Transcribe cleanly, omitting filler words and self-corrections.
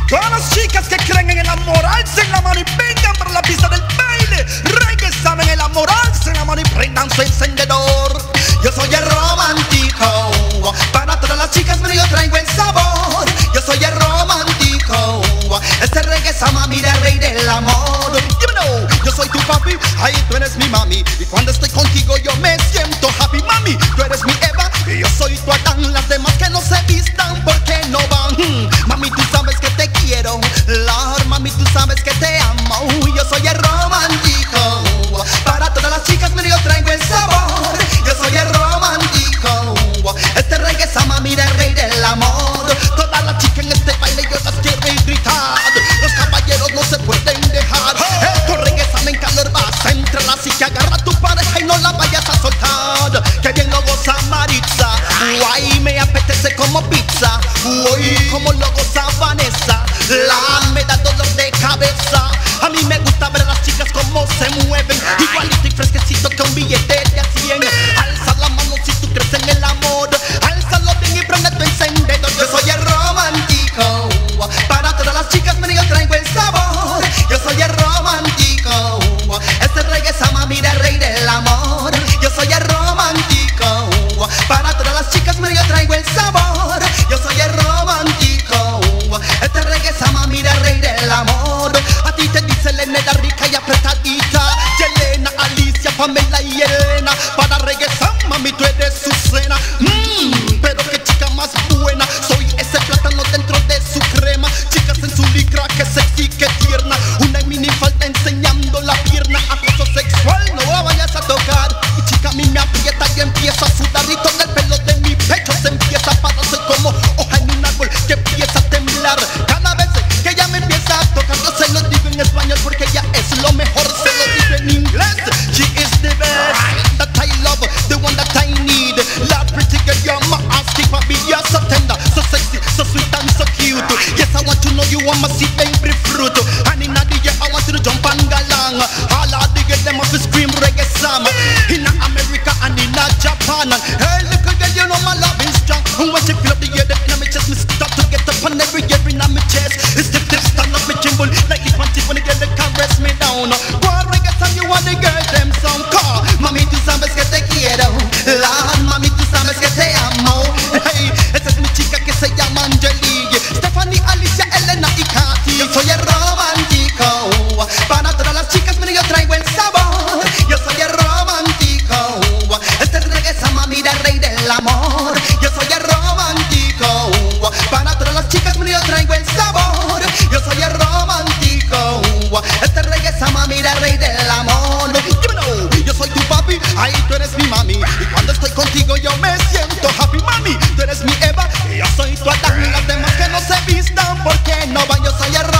Todas las chicas que creen en enamorarse en la mano y vengan para la pista del baile. Reggae saben enamorarse en la mano y prendan su encendedor. Yo soy el romántico, para todas las chicas pero yo traigo el sabor. Yo soy el romántico, este reggae sama, mira el rey del amor. Yo soy tu papi, ahí tú eres mi mami. Y cuando estoy contigo yo me siento happy. Mami, tú eres mi Eva y yo soy tu Adán. Las demás que no se vistan porque no van. Mami, tú sabes que te quiero, Lord, mami, tú sabes que te amo. Yo soy el romántico, para todas las chicas pero yo traigo el sabor. Yo soy el romántico, este reggae sama, mira el rey del amor. Todas las chicas en este baile yo las quiero gritar. Los caballeros no se pueden dejar. Esto reggae sama, en calor vas a entrar. Así que agarra a tu pareja y no la vayas a soltar. Que bien lo goza Maritza, guay, me apetece como pizza. Uy, como lo goza Vanessa, la me da dolor de cabeza. A mí me gusta ver a las chicas como se mueven, igualito y fresquecito que un billete de a 100. Alza la mano si tú crees en el amor, álzalo bien y prende tu encendedor. Yo soy el romántico, para todas las chicas pero yo traigo el sabor. Yo soy el romántico, este reggae sama, mira el rey del amor. Yo soy el romántico, para todas las chicas pero yo traigo el sabor. Yo soy el romántico, este reggae sama, mira el rey del amor. A ti te dice Elena, rica y apretadita, Yelena, Alicia, Pamela y Elena. Para reggae sama, mami, tú eres su cena. Pero qué chica más buena, soy ese plátano dentro de su crema. Chicas en su licra, que sexy, que tierna. Una mini falta enseñando la pierna. Acoso sexual, no la vayas a tocar. Y chica a mí me aprieta y empieza a sudar. Y todo el pelo de mi pecho se empieza a pararse como hoja en un árbol que empieza a temblar. Cada vez que ella me empieza a tocar, yo se lo digo en español porque ella es lo mejor. Se lo digo en inglés. She is the best that I love, the one that I need. La pretty girl, you're my ass keeper. You're so tender, so sexy, so sweet and so cute. Yes, I want to know you are my sweet baby fruit. And in the year I want you to jump and galang. All of the girls them have to scream reggae sama. In America and in Japan. Hey, little girl, you know my love is strong. And when she feel up the air, the enemy chest, me start to get up on every year in my chest. It's the tip stand up, me tremble like the panty when the girl they caress me down. Go on reggae time, you want the girl them some car. Mami, tú sabes que te quiero, Lord, mami, tú sabes que te amo. Hey, esa es mi chica que se llama Angelique, Stephanie, Alicia, Elena y Katy. Yo soy el romántico, para todas las chicas pero yo traigo el sabor. Yo soy el romántico, este reggae sama, mira el rey del amor. Yo soy el romántico, para todas las chicas pero yo traigo el sabor. Yo soy el romántico, este reggae sama, mira el rey del amor. Yo soy tu papi, ahí tú eres mi mami. Y cuando estoy contigo yo me siento happy. Mami, tú eres mi Eva y yo soy tu Adán. Las demás que no se vistan porque no van, yo soy el